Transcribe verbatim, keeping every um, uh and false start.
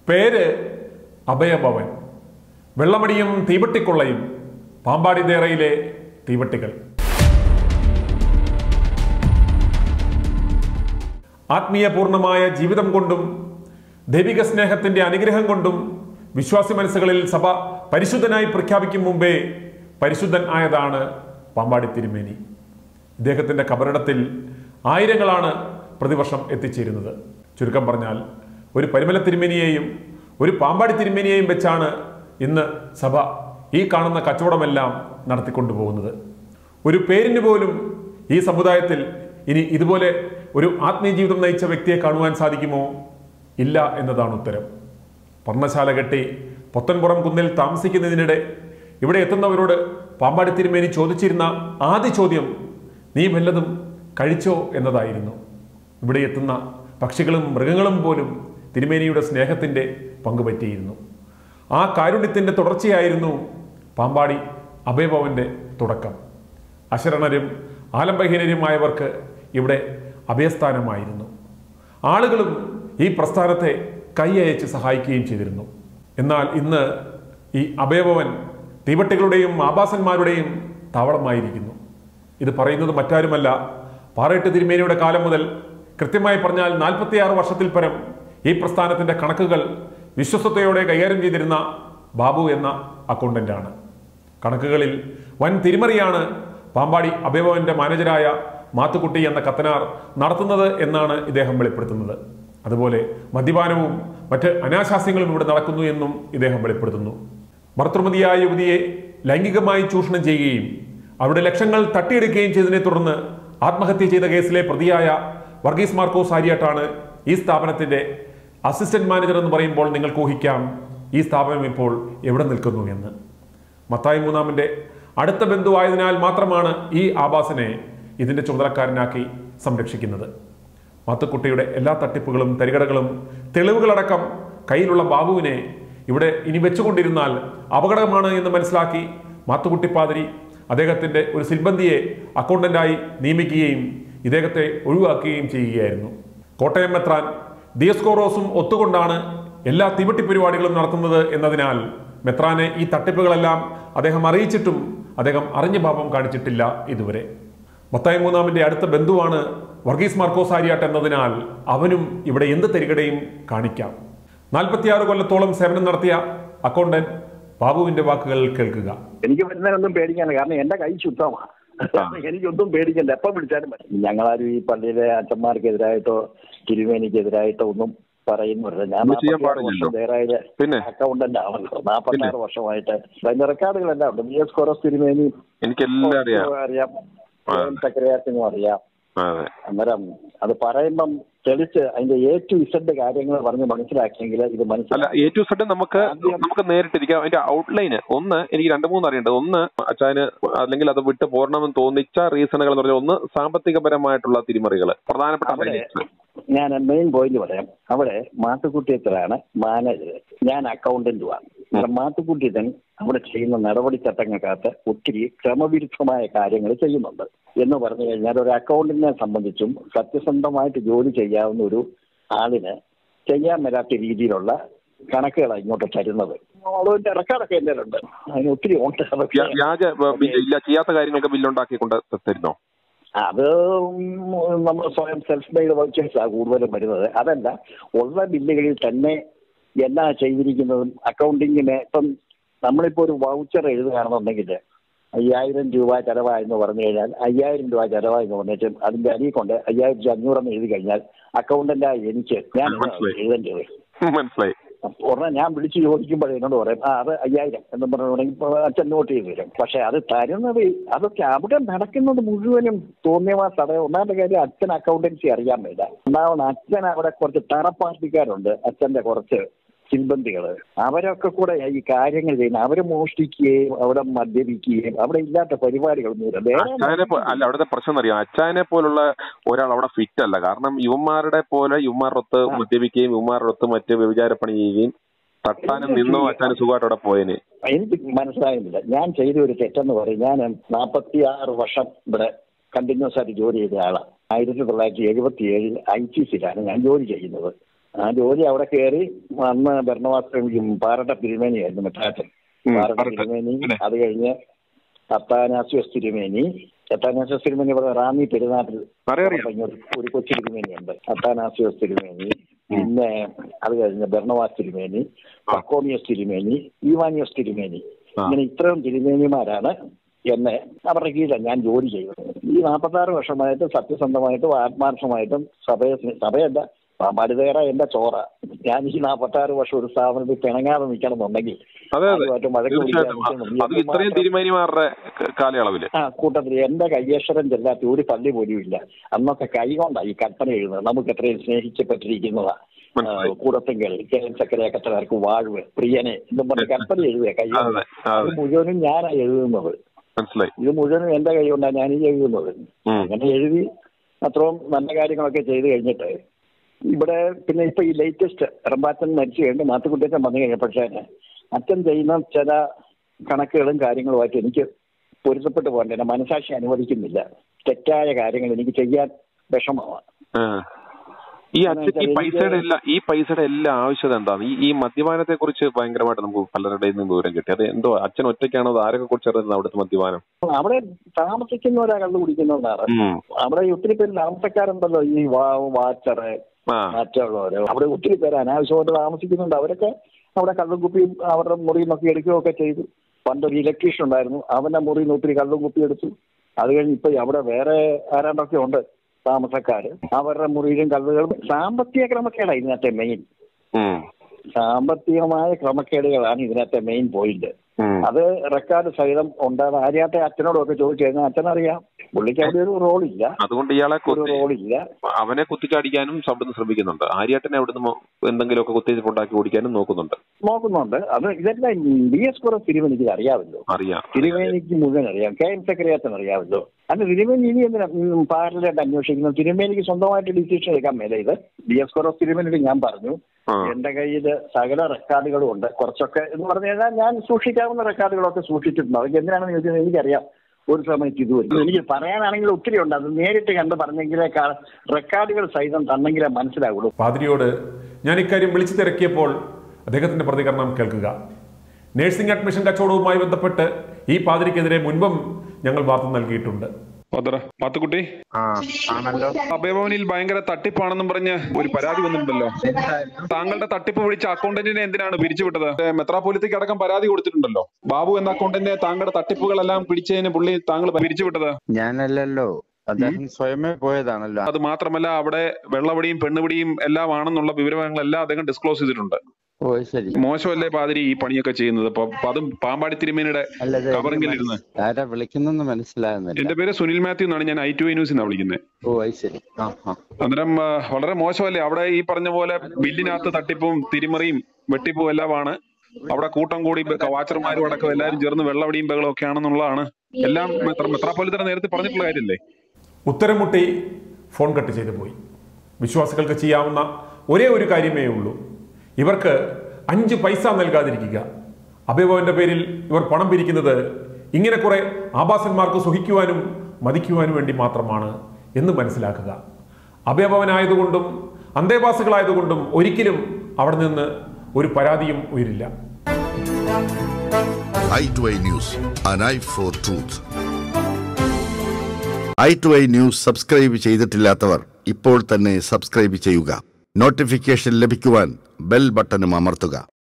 പേര് അഭയഭവൻ. വെള്ളമടിയും തീവട്ടിക്കൊള്ളയും പാമ്പാടി ദേറയിലെ തീവട്ടികൾ. ആത്മീയപൂർണമായ ജീവിതം കൊണ്ടും ദൈവിക സ്നേഹത്തിന്റെ അനുഗ്രഹം കൊണ്ടും വിശ്വാസി മനസ്സുകളിൽ സഭ പരിശുദ്ധനായി പ്രഖ്യാപിക്കും മുമ്പേ പരിശുദ്ധൻ ആയതാണ് പാമ്പാടി തിരുമേനി. ഇദ്ദേഹത്തിന്റെ കബറിടത്തിൽ ആയിരങ്ങളാണ് പ്രതിവർഷം എത്തിച്ചേരുന്നത്. ചുരുക്കം പറഞ്ഞാൽ ഒരു പരിമല തിരുമേനിയെയും ഒരു പാമ്പാടി തിരുമേനിയെയും വെച്ചാണ് ഇന്ന് സഭ ഈ കാണുന്ന കച്ചവടമെല്ലാം നടത്തിക്കൊണ്ടുപോകുന്നത്. ഒരു പേരിന് പോലും ഈ സമുദായത്തിൽ ഇനി ഇതുപോലെ ഒരു ആത്മീയ ജീവിതം നയിച്ച വ്യക്തിയെ കാണുവാൻ സാധിക്കുമോ? ഇല്ല എന്നതാണ് ഉത്തരം. പർണശാല കെട്ടി പൊത്തൻപുറം കുന്നിൽ താമസിക്കുന്നതിനിടെ ഇവിടെ എത്തുന്നവരോട് പാമ്പാടി തിരുമേനി ചോദിച്ചിരുന്ന ആദ്യ ചോദ്യം നീ വല്ലതും കഴിച്ചോ എന്നതായിരുന്നു. ഇവിടെ എത്തുന്ന പക്ഷികളും മൃഗങ്ങളും പോലും തിരുമേനിയുടെ സ്നേഹത്തിൻ്റെ പങ്കുപറ്റിയിരുന്നു. ആ കാരുണ്യത്തിൻ്റെ തുടർച്ചയായിരുന്നു പാമ്പാടി അഭയഭവന്റെ തുടക്കം. അശരണരും ആലംബഹീനരുമായവർക്ക് ഇവിടെ അഭയസ്ഥാനമായിരുന്നു. ആളുകളും ഈ പ്രസ്ഥാനത്തെ കൈയയച്ച് സഹായിക്കുകയും ചെയ്തിരുന്നു. എന്നാൽ ഇന്ന് ഈ അഭയഭവൻ തീവട്ടികളുടെയും ആഭാസന്മാരുടെയും താവളമായിരിക്കുന്നു. ഇത് പറയുന്നത് മറ്റാരുമല്ല, പാറേട്ട് തിരുമേനിയുടെ കാലം മുതൽ കൃത്യമായി പറഞ്ഞാൽ നാൽപ്പത്തിയാറ് വർഷത്തിൽ പരം ഈ പ്രസ്ഥാനത്തിന്റെ കണക്കുകൾ വിശ്വസ്തയോടെ കൈകാര്യം ചെയ്തിരുന്ന ബാബു എന്ന അക്കൗണ്ടന്റാണ്. കണക്കുകളിൽ വൻ തിരിമറിയാണ് പാമ്പാടി അഭയഭവന്റെ മാനേജരായ മാത്തുക്കുട്ടി എന്ന കത്തനാർ നടത്തുന്നത് എന്നാണ് ഇദ്ദേഹം വെളിപ്പെടുത്തുന്നത്. അതുപോലെ മദ്യപാനവും മറ്റ് അനാശാസ്യങ്ങളും ഇവിടെ നടക്കുന്നു എന്നും ഇദ്ദേഹം വെളിപ്പെടുത്തുന്നു. ഭർത്തൃമതിയായ യുവതിയെ ലൈംഗികമായി ചൂഷണം ചെയ്യുകയും അവരുടെ ലക്ഷങ്ങൾ തട്ടിയെടുക്കുകയും ചെയ്തതിനെ തുടർന്ന് ആത്മഹത്യ ചെയ്ത കേസിലെ പ്രതിയായ വർഗീസ് മാർക്കോസ് ആര്യാട്ടാണ് ഈ സ്ഥാപനത്തിന്റെ അസിസ്റ്റന്റ് മാനേജർ എന്ന് പറയുമ്പോൾ നിങ്ങൾക്ക് ഊഹിക്കാം ഈ സ്ഥാപനം ഇപ്പോൾ എവിടെ നിൽക്കുന്നു എന്ന്. മത്തായി മൂന്നാമന്റെ അടുത്ത ബന്ധുവായതിനാൽ മാത്രമാണ് ഈ ആഭാസനെ ഇതിന്റെ ചുമതലക്കാരനാക്കി സംരക്ഷിക്കുന്നത്. മാത്തുക്കുട്ടിയുടെ എല്ലാ തട്ടിപ്പുകളും തരികടകളും തെളിവുകളടക്കം കയ്യിലുള്ള ബാബുവിനെ ഇവിടെ ഇനി വെച്ചുകൊണ്ടിരുന്നാൽ അപകടമാണ് എന്ന് മനസ്സിലാക്കി മാത്തുക്കുട്ടി പാതിരി അദ്ദേഹത്തിന്റെ ഒരു സിൽബന്തിയെ അക്കൗണ്ടന്റായി നിയമിക്കുകയും ഇദ്ദേഹത്തെ ഒഴിവാക്കുകയും ചെയ്യുകയായിരുന്നു. കോട്ടയം മെത്രാൻ ദിയസ്കോറോസും ഒത്തുകൊണ്ടാണ് എല്ലാ തീവട്ടി പരിപാടികളും നടത്തുന്നത് എന്നതിനാൽ മെത്രാനെ ഈ തട്ടിപ്പുകളെല്ലാം അദ്ദേഹം അറിയിച്ചിട്ടും അദ്ദേഹം അറിഞ്ഞ ഭാവം കാണിച്ചിട്ടില്ല ഇതുവരെ. മത്തായി മൂന്നാമിന്റെ അടുത്ത ബന്ധുവാണ് വർഗീസ് മാർക്കോസ് ആര്യാട്ട് എന്നതിനാൽ അവനും ഇവിടെ എന്ത് തരികടയും കാണിക്കാം. നാൽപ്പത്തിയാറ് കൊല്ലത്തോളം സേവനം നടത്തിയ അക്കൗണ്ടന്റ് ബാബുവിന്റെ വാക്കുകൾ കേൾക്കുക. എനിക്ക് വരുന്നതിനൊന്നും പേടിക്കാനില്ല, കാരണം എന്റെ കൈ ശുദ്ധമാണ്. എനിക്കൊന്നും പേടിക്കണ്ട, എപ്പം വിളിച്ചാലും മതി. ഞങ്ങളാരും ഈ പള്ളിയിലെ അച്ഛന്മാർക്കെതിരായിട്ടോ തിരുമേനിക്കെതിരായിട്ടോ ഒന്നും പറയുന്നില്ല. ഞാൻ വേറെ അക്കൗണ്ടന്റ് ആണല്ലോ, നാപ്പത്താറ് വർഷമായിട്ട് അതിന്റെ റെക്കോർഡുകളെല്ലാം ഉണ്ട്. ബി എസ് കോറസ് തിരുമേനി അറിയാം, സെക്രട്ടറിയാറ്റിനും അറിയാം. അന്നേരം അത് പറയുമ്പം തെളിച്ച് അതിന്റെ എ ടു ഇസഡ് കാര്യങ്ങൾ പറഞ്ഞ് മനസ്സിലാക്കിയെങ്കിൽ ഇത് മനസ്സിലാക്കാം. എ ടു ഇസഡ് നമുക്ക് നമുക്ക് നേരിട്ടിരിക്കാം. അതിന്റെ ഔട്ട്ലൈന് ഒന്ന് എനിക്ക് രണ്ട് മൂന്ന് അറിയേണ്ടത്. ഒന്ന് അച്ചായന് അല്ലെങ്കിൽ അത് വിട്ട് പോരണമെന്ന് തോന്നിച്ച റീസണുകൾ എന്ന് പറഞ്ഞാൽ ഒന്ന് സാമ്പത്തികപരമായിട്ടുള്ള തിരിമറികൾ പ്രധാനപ്പെട്ട. ഞാൻ മെയിൻ പോയിന്റ് പറയാം. അവിടെ മാത്തുക്കുട്ടിയത്തിലാണ് മാനേജർ, ഞാൻ അക്കൗണ്ടന്റുമാണ്. മാത്തുക്കുട്ടിയത്തൻ അവിടെ ചെയ്യുന്ന നടപടിച്ചട്ടങ്ങൾക്കകത്ത് ഒത്തിരി ക്രമവിരുദ്ധമായ കാര്യങ്ങൾ ചെയ്യുന്നുണ്ട് എന്ന് പറഞ്ഞു കഴിഞ്ഞാൽ ഒരു അക്കൗണ്ടന്റിനെ സംബന്ധിച്ചും സത്യസന്ധമായിട്ട് ജോലി ചെയ്യാവുന്ന ഒരു ആളിന് ചെയ്യാൻ വരാത്ത രീതിയിലുള്ള കണക്കുകളാണ് ഇങ്ങോട്ട് തരുന്നത്. അതിന്റെ റെക്കോർഡൊക്കെ എൻ്റെ ഉണ്ട്, അതിന് ഒത്തിരി ഉണ്ട്. ചെയ്യാത്ത കാര്യങ്ങൾക്ക് ബില്ലുണ്ടാക്കിക്കൊണ്ട് തരുന്നോ? അത് നമ്മൾ സ്വയം സെൽഫ് മെയ്ഡ് വൗച്ചേഴ്സാണ് കൂടുതലും വരുന്നത്. അതല്ല, ഉള്ള ബില്ലുകളിൽ തന്നെ എന്നാ ചെയ്തിരിക്കുന്നതും അക്കൗണ്ടിങ്ങിന്. ഇപ്പം നമ്മളിപ്പോൾ ഒരു വൗച്ചർ എഴുതുകയാണെന്നുണ്ടെങ്കിൽ അയ്യായിരം രൂപ ചെലവായെന്ന് പറഞ്ഞു കഴിഞ്ഞാൽ അയ്യായിരം രൂപ ചെലവായെന്ന് പറഞ്ഞിട്ട് അതിന്റെ അടിയിൽ കൊണ്ട് അയ്യായിരത്തി അഞ്ഞൂറെന്ന് എഴുതി കഴിഞ്ഞാൽ അക്കൗണ്ടന്റായി എനിക്ക് ഞാൻ എഴുതേണ്ടത്. മനസ്സിലായി. ഉടനെ ഞാൻ വിളിച്ച് ചോദിക്കുമ്പോൾ എന്നോട് പറയും ആ അത് അയ്യായിരം എന്ന് പറഞ്ഞിട്ടുണ്ടെങ്കിൽ അച്ഛൻ നോട്ട് ചെയ്ത് തരും. പക്ഷെ അത് തരുന്നത് അതൊക്കെ അവിടെ നടക്കുന്നത് മുഴുവനും തോന്നിയവാസ. അത് ഒന്നാമത്തെ കാര്യം, അച്ഛൻ അക്കൗണ്ടൻസി അറിയാൻ വേണ്ട. ഒന്നാമത് അച്ഛൻ അവിടെ കുറച്ച് തറപ്പാർട്ടിക്കാരുണ്ട്, അച്ഛന്റെ കുറച്ച് സിൽബന്തികൾ. അവരൊക്കെ കൂടെ ഈ കാര്യങ്ങൾ ചെയ്യുന്നത്. അവര് മോഷ്ടിക്കുകയും അവിടെ മദ്യപിക്കുകയും അവിടെ ഇല്ലാത്ത പരിപാടികളൊന്നും. അല്ല, അവിടുത്തെ പ്രശ്നം അറിയാം, അച്ചായനെ പോലുള്ള ഒരാൾ അവിടെ ഫിറ്റ് അല്ല. കാരണം യുവമാരുടെ പോലെ യുവമാരുടെ ഒത്ത് മദ്യപിക്കുകയും യുവമാരുടെ ഒത്ത് മറ്റ് വ്യഭിചാരപ്പണി ചെയ്യുകയും തട്ടാനും നിന്നോ അച്ചാന് സുഖമായിട്ട് അവിടെ പോയതിന് എനിക്ക് മനസ്സിലാകുന്നില്ല. ഞാൻ ചെയ്ത ഒരു തെറ്റെന്ന് പറയും, ഞാൻ നാൽപ്പത്തി ആറ് വർഷം ഇവിടെ കണ്ടിന്യൂസ് ആയിട്ട് ജോലി ചെയ്ത ആളാണ്. ആയിരത്തി തൊള്ളായിരത്തി എഴുപത്തി ഏഴിൽ ഐ ടി സിയിലാണ് ഞാൻ ജോലി ചെയ്യുന്നത്. ആ ജോലി അവിടെ കയറി അന്ന് ഭരണവാസം പാറട്ട തിരുമേനിയായിരുന്നു മെട്രാച്ചൻ. പാറട്ട തിരുമേനി, അത് കഴിഞ്ഞ് അത്താനാസ്യോസ് തിരുമേനി. അത്താനാസ്യോസ് തിരുമേനി ഇവിടെ റാന്നി പെരുന്നാട്ടിൽ ഒരു കൊച്ചു തിരുമേനിയുണ്ട്, അത്താനാസ്യോസ് തിരുമേനി. പിന്നെ അത് കഴിഞ്ഞ് ബർണവാസ് തിരുമേനി, പക്കോമിയസ് തിരുമേനി, ഈവാനിയോസ് തിരുമേനി. ഇങ്ങനെ ഇത്രയും തിരുമേനിമാരാണ് എന്നെ അവരുടെ കീഴിലാണ് ഞാൻ ജോലി ചെയ്തത്. ഈ നാൽപ്പത്താറ് വർഷമായിട്ട് സത്യസന്ധമായിട്ടും ആത്മാർത്ഥമായിട്ടും സഭയെ സഭയല്ല പാമ്പാടിതേറ എന്റെ ചോറ. ഞാൻ ഈ നാൽപ്പത്താറ് വർഷം ഒരു സ്ഥാപനത്തിൽ പിണങ്ങാതെ നിൽക്കണമെന്നുണ്ടെങ്കിൽ ആ കൂട്ടത്തിൽ എന്റെ കയ്യേശ്വരം ചെല്ലാത്ത ഒരു പള്ളി പോലും ഇല്ല. അന്നൊക്കെ കൈകൊണ്ടാണ് ഈ കൽപ്പന എഴുതുന്നത്. നമുക്ക് എത്രയും സ്നേഹിക്കപ്പെട്ടിരിക്കുന്നതാ കൂടത്തെങ്കിൽ ചക്കരക്കത്തർക്ക് വാഴ്വ് പ്രിയനെ എന്നും പറഞ്ഞ കൽപ്പന എഴുതുക കൈ. ഇത് മുഴുവനും ഞാനാ എഴുതുന്നത്. ഇത് മുഴുവനും എന്റെ കൈ കൊണ്ടാണ് ഞാൻ ഈ എഴുതുന്നത്. അങ്ങനെ എഴുതി അത്രയും നല്ല കാര്യങ്ങളൊക്കെ ചെയ്ത് കഴിഞ്ഞിട്ട് ഇവിടെ പിന്നെ ഇപ്പൊ ഈ ലേറ്റസ്റ്റ് റമ്പാച്ചൻ മരിച്ചു കഴിഞ്ഞ് മാത്തുക്കുട്ടിയച്ഛൻ വന്നു കഴിഞ്ഞപ്പോഴേ അച്ഛൻ ചെയ്യുന്ന ചില കണക്കുകളും കാര്യങ്ങളുമായിട്ട് എനിക്ക് പൊരുത്തപ്പെട്ട് പോകണ്ട. എന്റെ മനസാക്ഷി അനുവദിക്കുന്നില്ല. തെറ്റായ കാര്യങ്ങൾ എനിക്ക് ചെയ്യാൻ വിഷമമാണ്. ഈ അച്ഛൻ ഈ പൈസയുടെ എല്ലാ ഈ പൈസയുടെ എല്ലാ ആവശ്യത എന്താണ്? ഈ ഈ മദ്യപാനത്തെ കുറിച്ച് ഭയങ്കരമായിട്ട് നമുക്ക് പലരുടെയും നിന്ന് വിവരം കിട്ടി. അത് എന്തോ അച്ഛൻ ഒറ്റയ്ക്കാണോ? അത് ആരൊക്കെ കുറിച്ച് അറിയുന്നത് അവിടുത്തെ മദ്യപാനം? അവിടെ താമസിക്കുന്നവരാ കള്ളു കുടിക്കുന്നവരാണ്. അവിടെ ഒത്തിരി പേര് താമസക്കാരുണ്ടല്ലോ, ഈ വാച്ചറ് മറ്റുള്ളവര്. അവിടെ ഒത്തിരി പേര് അനാവശ്യമായിട്ട് താമസിക്കുന്നുണ്ട്. അവരൊക്കെ അവിടെ കള്ളും കുപ്പിയും അവരുടെ മുറിയിൽ നിന്നൊക്കെ എടുക്കുകയൊക്കെ ചെയ്തു. പണ്ടൊരു ഇലക്ട്രീഷ്യൻ ഉണ്ടായിരുന്നു, അവന്റെ മുറിയിൽ നിന്ന് ഒത്തിരി കള്ളും കുപ്പി എടുത്തു. അത് കഴിഞ്ഞ് ഇപ്പൊ അവിടെ വേറെ ആരാണ്ടൊക്കെ ഉണ്ട് താമസക്കാര്, അവരുടെ മുറിയിലും കള്ളുകളും. സാമ്പത്തിക ക്രമക്കേടാണ് ഇതിനകത്തെ മെയിൻ. സാമ്പത്തികമായ ക്രമക്കേടുകളാണ് ഇതിനകത്തെ മെയിൻ പോയിന്റ്. അത് റെക്കോർഡ് സഹിതം ഉണ്ടാകുന്ന ആര്യാട്ടെ അച്ഛനോടൊക്കെ ചോദിച്ചു കഴിഞ്ഞാൽ അച്ഛനറിയാം പുള്ളിക്ക് അവിടെ ഒരു റോളില്ല. അതുകൊണ്ട് ഇയാളെ റോളില്ല. അവനെ കുത്തിച്ചടിക്കാനും അവിടുന്ന് ശ്രമിക്കുന്നുണ്ട്. ആര്യാട്ടനെ അവിടുന്ന് എന്തെങ്കിലുമൊക്കെ കുത്തിവെപ്പ് ഉണ്ടാക്കി ഓടിക്കാനും നോക്കുന്നുണ്ട് നോക്കുന്നുണ്ട് അത് ഇതെല്ലാം ബി എസ് കുറവ് തിരുമേനിക്ക് അറിയാമല്ലോ. അറിയാം, തിരുമേനിക്ക് മുഴുവൻ അറിയാം. കെ എം സെക്രട്ടറിയച്ഛൻ അറിയാമല്ലോ. അന്ന് തിരുമേനി ഇനി എന്തിനാ പാരലായിട്ട് അന്വേഷിക്കുന്നു? തിരുമേനിക്ക് സ്വന്തമായിട്ട് ഡിസിഷൻ എടുക്കാൻ മേലെ. ഇത് ബി എസ് കുറവ് തിരുമേനിയോട് ഞാൻ പറഞ്ഞു, എന്റെ കയ്യിൽ സകല റെക്കോർഡുകളും ഉണ്ട്. കുറച്ചൊക്കെ എന്ന് പറഞ്ഞു കഴിഞ്ഞാൽ ഞാൻ സൂക്ഷിക്കാവുന്ന റെക്കോർഡുകളൊക്കെ സൂക്ഷിച്ചിട്ടുണ്ട്. അതൊക്കെ എന്തിനാണെന്ന് ചോദിച്ചാൽ എനിക്കറിയാം. ഒരു സമയത്ത് ഇത് വരും. എനിക്ക് പറയാനാണെങ്കിൽ ഒത്തിരി ഉണ്ട്. അത് നേരിട്ട് കണ്ട് പറഞ്ഞെങ്കിലേ റെക്കോർഡുകൾ സഹിതം തന്നെങ്കിലേ മനസ്സിലാവുള്ളൂ. പാതിരിയോട് ഞാൻ ഇക്കാര്യം വിളിച്ചു തിരക്കിയപ്പോൾ അദ്ദേഹത്തിന്റെ പ്രതികരണം കേൾക്കുക. നഴ്സിംഗ് അഡ്മിഷൻ കച്ചവടവുമായി ബന്ധപ്പെട്ട് ഈ പാതിരിക്കെതിരെ മുൻപും ഞങ്ങൾ വാർത്ത നൽകിയിട്ടുണ്ട്. മാത്തുക്കുട്ടി, അഭയഭവനിൽ ഭയങ്കര തട്ടിപ്പാണെന്നും പറഞ്ഞ് ഒരു പരാതി വന്നിട്ടുണ്ടല്ലോ. താങ്കളുടെ തട്ടിപ്പ് വിളിച്ച അക്കൗണ്ടന്റിനെ എന്തിനാണ് പിരിച്ചുവിട്ടത്? മെത്രാപ്പൊലീത്തയ്ക്ക് അടക്കം പരാതി കൊടുത്തിട്ടുണ്ടല്ലോ. ബാബു എന്ന അക്കൗണ്ടന്റിനെ താങ്കളുടെ തട്ടിപ്പുകളെല്ലാം പിടിച്ചതിന് പുള്ളി താങ്കൾ പിരിച്ചുവിട്ടത് ഞാനല്ലല്ലോ, അദ്ദേഹം സ്വയമേ പോയതാണല്ലോ. അത് മാത്രമല്ല, അവിടെ വെള്ളവടിയും പെണ്ണുപിടിയും എല്ലാം ആണെന്നുള്ള വിവരങ്ങളെല്ലാം അദ്ദേഹം ഡിസ്ക്ലോസ് ചെയ്തിട്ടുണ്ട്. ഓ ശരി, മോശമല്ലേ പാതിരി ഈ പണിയൊക്കെ ചെയ്യുന്നത്? അതും പാമ്പാടി തിരുമേനിയുടെ കവറിങ്ങിലിരുന്ന്. ആരാ വിളിക്കുന്നെന്ന് മനസ്സിലാകുന്നില്ല. എന്റെ പേര് സുനിൽ മാത്യു എന്നാണ്. ഞാൻ ഐ ടു ഐ ന്യൂസിന്നാണ് വിളിക്കുന്നത്. ഓ ശരി. അന്നേരം വളരെ മോശമല്ലേ അവിടെ ഈ പറഞ്ഞ പോലെ ബില്ലിനകത്ത് തട്ടിപ്പും തിരിമറിയും വെട്ടിപ്പും എല്ലാമാണ്. അവിടെ കൂട്ടം കൂടി വാച്ചർമാരും അടക്കം എല്ലാവരും ചേർന്ന് വെള്ളവടിയും ബഹളം ഒക്കെ ആണെന്നുള്ളതാണ്. എല്ലാം മെത്രാപ്പൊലീത്തനെ നേരത്തെ പറഞ്ഞിട്ടുള്ള കാര്യമല്ലേ? ഉത്തരം മുട്ടി ഫോൺ കട്ട് ചെയ്തു പോയി. വിശ്വാസികൾക്ക് ചെയ്യാവുന്ന ഒരേ ഒരു കാര്യമേ ഉള്ളൂ, ഇവർക്ക് അഞ്ച് പൈസ നൽകാതിരിക്കുക. അഭയഭവന്റെ പേരിൽ ഇവർ പണം പിരിക്കുന്നത് ഇങ്ങനെ കുറെ ആഭാസന്മാർക്ക് സുഖിക്കുവാനും മതിക്കുവാനും വേണ്ടി മാത്രമാണ് എന്ന് മനസ്സിലാക്കുക. അഭയഭവനായതുകൊണ്ടും അന്തേവാസികളായതുകൊണ്ടും ഒരിക്കലും അവിടെ നിന്ന് ഒരു പരാതിയും ഉയരില്ല. Eye to eye news, an eye for truth. Eye to eye news subscribe ചെയ്തിട്ടില്ലാത്തവർ ഇപ്പോൾ തന്നെ സബ്സ്ക്രൈബ് ചെയ്യുക. നോട്ടിഫിക്കേഷൻ ലഭിക്കുവാൻ ബെൽ ബട്ടണും അമർത്തുക.